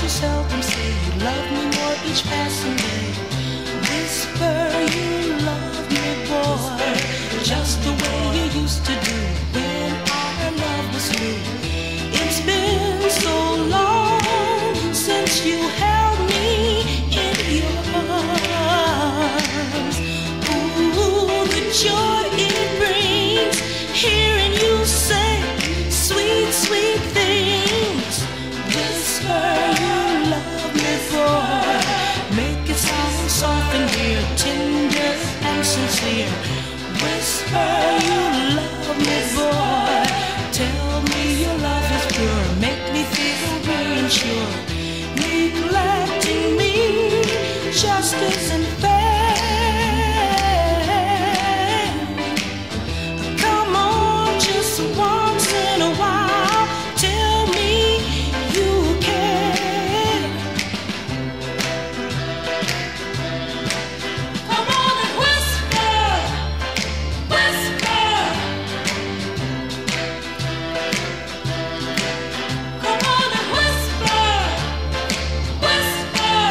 you seldom say you love me more each passing day. Whisper you love me, boy, just the way you used to do when our love was new. It's been so long since you held me in your arms. Ooh, the joy it brings hearing you say sweet, sweet things. Whisper you love me, boy, make it sound soft and dear, tender and sincere. Whisper you love me, boy, tell me your love is pure, make me feel reassured. Neglecting me just isn't fair. Come on, just once in a while, tell me you care. Come on and whisper, whisper. Come on and whisper, whisper.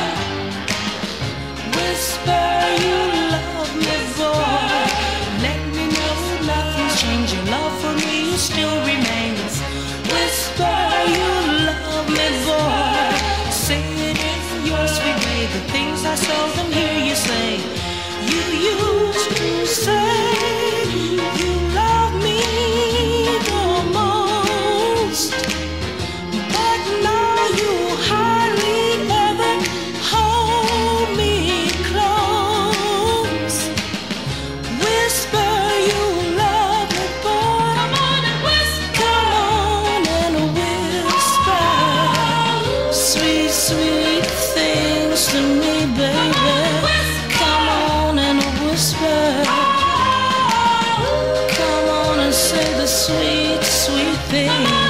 Whisper you love me, boy, let me know nothing's changed. Your love for me still remains. Whisper you love me, boy, say it in your sweet way, the things I seldom hear you say. You used to say you love me the most, but now you hardly ever hold me close. Whisper you love me, boy. Come on and whisper. Come on and whisper sweet, sweet things to me, baby. Come on and whisper. Come on and say the sweet, sweet things.